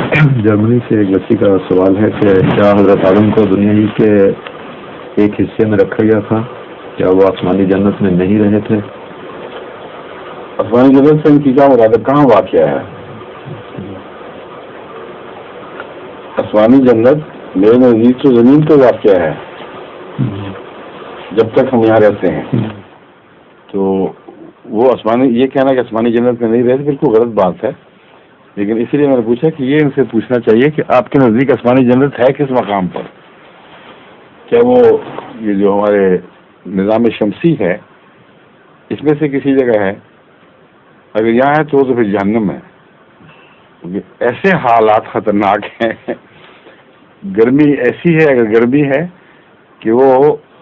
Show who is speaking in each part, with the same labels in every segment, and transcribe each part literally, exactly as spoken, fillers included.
Speaker 1: جرمنی سے ایک بچی کا سوال ہے کہ کیا حضرت آدم کو دنیا ہی کے ایک حصے میں رکھا گیا تھا؟ کیا وہ آسمانی جنت میں نہیں رہے تھے؟
Speaker 2: آسمانی جنت سے ان کی کیا مراد ہے؟ کہاں واقع ہے آسمانی جنت؟ میرے نزدیک تو زمین پہ واقع ہے جب تک ہم یہاں رہتے ہیں. تو وہ آسمانی یہ کہنا کہ آسمانی جنت میں نہیں رہتے بالکل غلط بات ہے. لیکن اسی لیے میں نے پوچھا کہ یہ ان سے پوچھنا چاہیے کہ آپ کے نزدیک آسمانی جنت ہے کس مقام پر؟ کیا وہ یہ جو ہمارے نظام شمسی ہے اس میں سے کسی جگہ ہے؟ اگر یہاں ہے تو تو پھر جہنم ہے، کیونکہ ایسے حالات خطرناک ہیں. گرمی ایسی ہے، اگر گرمی ہے کہ وہ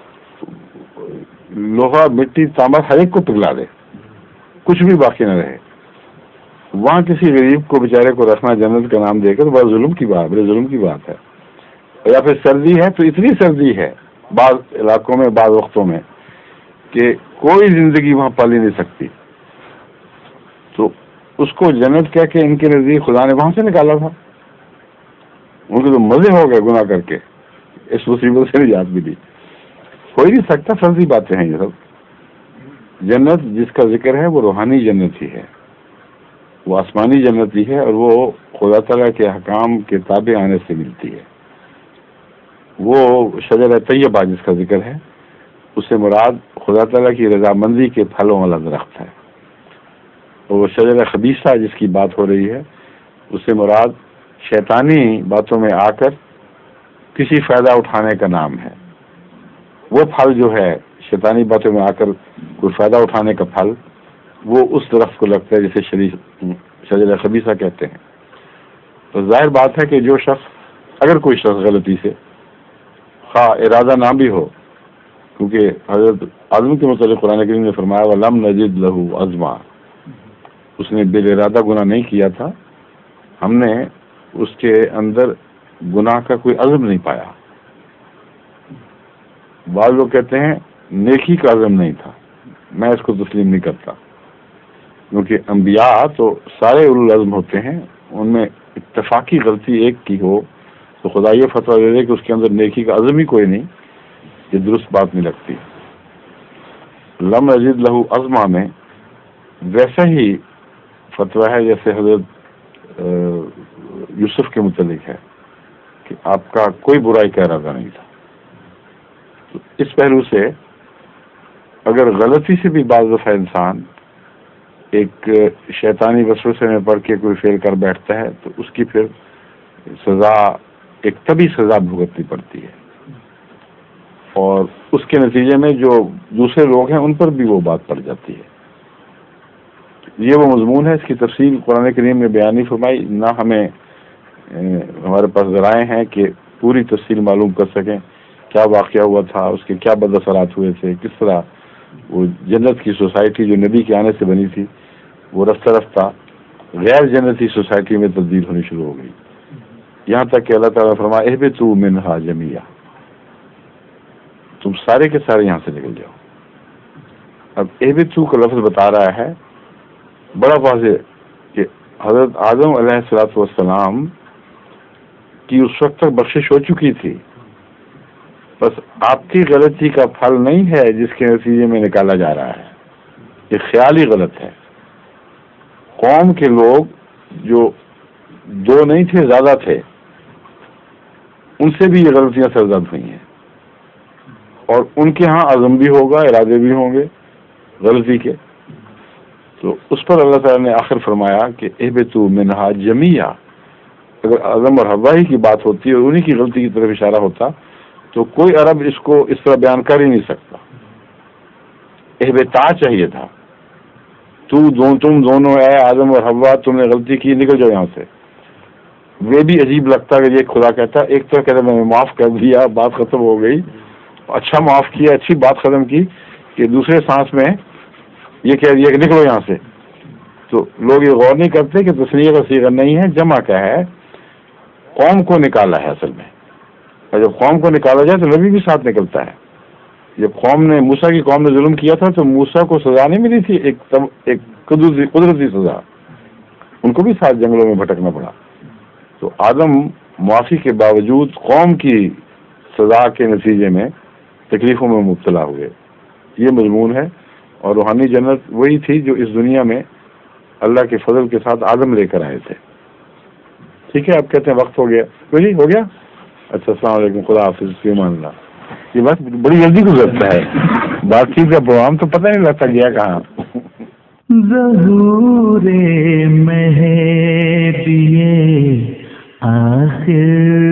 Speaker 2: لوہا مٹی تانبا ہر ایک کو پگھلا دے، کچھ بھی باقی نہ رہے. وہاں کسی غریب کو بیچارے کو رکھنا جنت کا نام دے کر بڑا ظلم کی بات بڑے ظلم کی بات ہے. یا پھر سردی ہے تو اتنی سردی ہے بعض علاقوں میں بعض وقتوں میں کہ کوئی زندگی وہاں پالی نہیں سکتی. تو اس کو جنت کہہ کے ان کے نزدیک خدا نے وہاں سے نکالا تھا. ان کے تو مزے ہو گئے گناہ کر کے، اس مصیبت سے نجات بھی دی. ہو ہی نہیں سکتا، فرضی باتیں ہیں یہ سب. جنت جس کا ذکر ہے وہ روحانی جنت ہی ہے، وہ آسمانی جنت ہی ہے، اور وہ خدا تعالیٰ کے حکام کے تابع آنے سے ملتی ہے. وہ شجر طیبہ جس کا ذکر ہے اس سے مراد خدا تعالیٰ کی رضامندی کے پھلوں والا درخت ہے. اور وہ شجر خبیثہ جس کی بات ہو رہی ہے اس سے مراد شیطانی باتوں میں آ کر کسی فائدہ اٹھانے کا نام ہے. وہ پھل جو ہے شیطانی باتوں میں آ کر کوئی فائدہ اٹھانے کا پھل، وہ اس درخت کو لگتا ہے جسے شریف شجر خبیثہ کہتے ہیں. تو ظاہر بات ہے کہ جو شخص اگر کوئی شخص غلطی سے خواہ ارادہ نہ بھی ہو، کیونکہ حضرت آدم کے متعلق قرآن کریم نے فرمایا وَلَمْ نَجِدْ لَهُ عَزْمًا، اس نے بے ارادہ گناہ نہیں کیا تھا، ہم نے اس کے اندر گناہ کا کوئی عزم نہیں پایا. بعض لوگ کہتے ہیں نیکی کا عزم نہیں تھا. میں اس کو تسلیم نہیں کرتا، کیونکہ انبیاء تو سارے اولو العزم ہوتے ہیں، ان میں اتفاقی غلطی ایک کی ہو تو خدا یہ فتویٰ دے دے کہ اس کے اندر نیکی کا عزم ہی کوئی نہیں، یہ درست بات نہیں لگتی. لم یجد لہو عزما میں ویسا ہی فتویٰ ہے جیسے حضرت یوسف کے متعلق ہے کہ آپ کا کوئی برائی کا ارادہ نہیں تھا. تو اس پہلو سے اگر غلطی سے بھی بعض دفعہ انسان ایک شیطانی وسوسے میں پڑھ کے کوئی فعل کر بیٹھتا ہے تو اس کی پھر سزا ایک طبی سزا بھگتنی پڑتی ہے، اور اس کے نتیجے میں جو دوسرے لوگ ہیں ان پر بھی وہ بات پڑ جاتی ہے. یہ وہ مضمون ہے، اس کی تفصیل قرآن کریم میں بیان نہیں فرمائی، نہ ہمیں ہمارے پاس ذرائع ہیں کہ پوری تفصیل معلوم کر سکیں کیا واقعہ ہوا تھا، اس کے کیا بد اثرات ہوئے تھے، کس طرح وہ جنت کی سوسائٹی جو نبی کے آنے سے بنی تھی وہ رفتہ رفتہ غیر جنتی سوسائٹی میں تبدیل ہونی شروع ہو گئی، یہاں تک کہ اللہ تعالیٰ فرمایا اہبطوا منہا جمیعا، تم سارے کے سارے یہاں سے نکل جاؤ. اب اہبطوا کا لفظ بتا رہا ہے بڑا واضح کہ حضرت آدم علیہ الصلوۃ والسلام کی اس وقت تک بخشش ہو چکی تھی، بس آپ کی غلطی کا پھل نہیں ہے جس کے نتیجے میں نکالا جا رہا ہے، یہ خیال ہی غلط ہے. قوم کے لوگ جو دو نہیں تھے زیادہ تھے ان سے بھی یہ غلطیاں سرزد ہوئی ہیں، اور ان کے ہاں عزم بھی ہوگا، ارادے بھی ہوں گے غلطی کے. تو اس پر اللہ تعالیٰ نے آخر فرمایا کہ اہبطوا منہا جمیعا. اگر آدم اور حوا ہی کی بات ہوتی اور انہی کی غلطی کی طرف اشارہ ہوتا تو کوئی عرب اس کو اس طرح بیان کر ہی نہیں سکتا. اہبطا چاہیے تھا، تو دو تم دونوں اے آدم اور حوا تم نے غلطی کی، نکل جاؤ یہاں سے. وہ بھی عجیب لگتا کہ یہ خدا کہتا ایک طرح کہتا میں نے معاف کر دیا، بات ختم ہو گئی، اچھا معاف کیا، اچھی بات ختم کی، کہ دوسرے سانس میں یہ کہہ دیا کہ نکلو یہاں سے. تو لوگ یہ غور نہیں کرتے کہ تثنیہ کا صیغہ نہیں ہے، جمع کا ہے، قوم کو نکالا ہے اصل میں. اور جب قوم کو نکالا جائے تو نبی بھی ساتھ نکلتا ہے. جب قوم نے موسیٰ کی قوم نے ظلم کیا تھا تو موسیٰ کو سزا نہیں ملی تھی، ایک ایک قدرتی قدرتی سزا، ان کو بھی ساتھ جنگلوں میں بھٹکنا پڑا. تو آدم معافی کے باوجود قوم کی سزا کے نتیجے میں تکلیفوں میں مبتلا ہوئے. یہ مضمون ہے. اور روحانی جنت وہی تھی جو اس دنیا میں اللہ کے فضل کے ساتھ آدم لے کر آئے تھے. ٹھیک ہے, آپ کہتے ہیں وقت ہو گیا. جی ہو گیا. اچھا, السلام علیکم, خدا حافظ, فی امان اللہ. یہ وقت بڑی جلدی گزرتا ہے, بات چیت کا پروگرام تو پتہ نہیں لگتا گیا کہاں.
Speaker 3: ظہور مہدی آخر